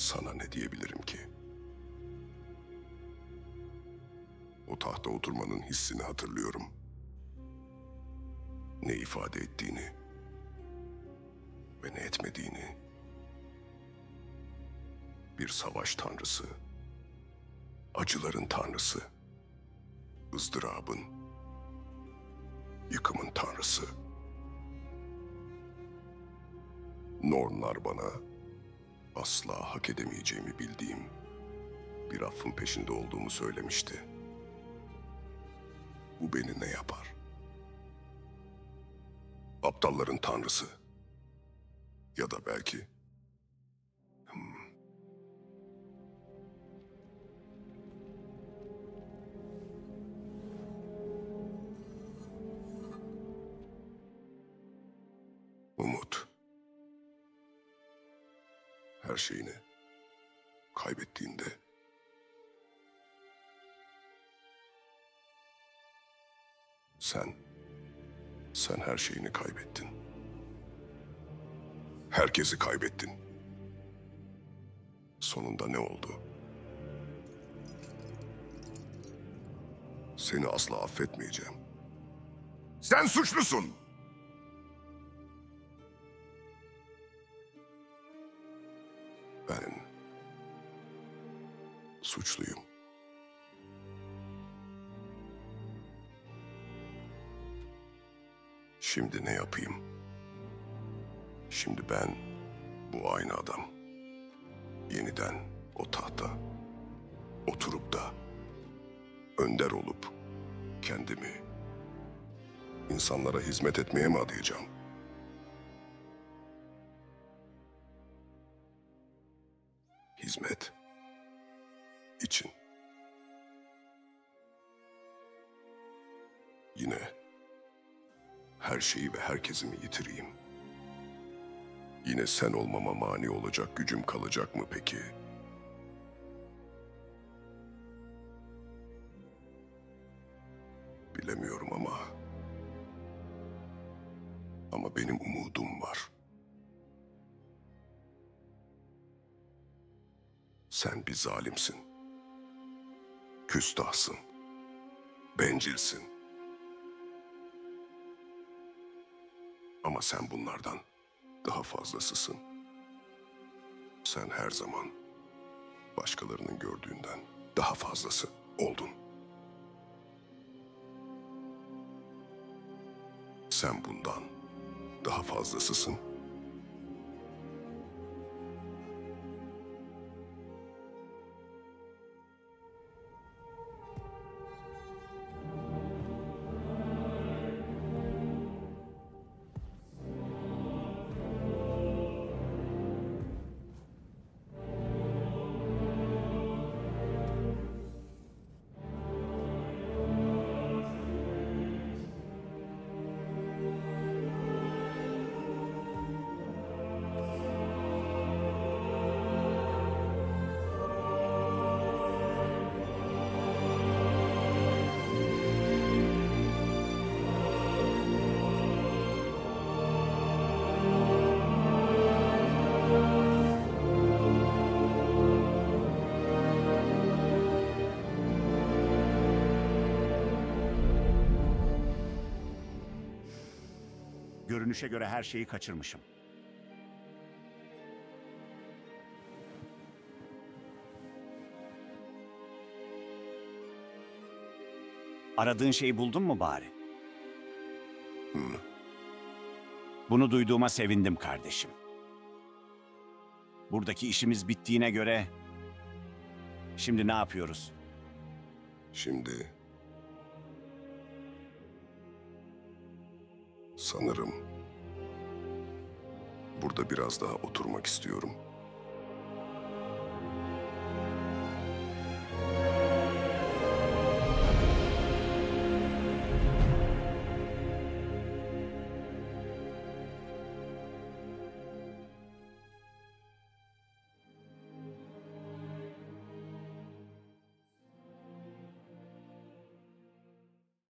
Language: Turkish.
Sana ne diyebilirim ki? O tahta oturmanın hissini hatırlıyorum. Ne ifade ettiğini ve ne etmediğini. Bir savaş tanrısı, acıların tanrısı, ızdırabın, yıkımın tanrısı. Nornlar bana asla hak edemeyeceğimi bildiğim bir affın peşinde olduğumu söylemişti. Bu beni ne yapar? Aptalların tanrısı. Ya da belki... Umut. Her şeyini kaybettiğinde sen her şeyini kaybettin. Herkesi kaybettin. Sonunda ne oldu? Seni asla affetmeyeceğim. Sen suçlusun. Ben suçluyum. Şimdi ne yapayım? Şimdi ben, bu aynı adam, yeniden o tahta oturup da önder olup kendimi insanlara hizmet etmeye mi adayacağım? Hizmet için. Yine her şeyi ve herkesi mi yitireyim? Yine sen olmama mani olacak gücüm kalacak mı peki? Bilemiyorum ama benim umudum var. Sen bir zalimsin. Küstahsın. Bencilsin. Ama sen bunlardan daha fazlasısın. Sen her zaman başkalarının gördüğünden daha fazlası oldun. Sen bundan daha fazlasısın. Görünüşe göre her şeyi kaçırmışım. Aradığın şeyi buldun mu bari? Bunu duyduğuma sevindim kardeşim. Buradaki işimiz bittiğine göre şimdi ne yapıyoruz? Şimdi sanırım burada biraz daha oturmak istiyorum.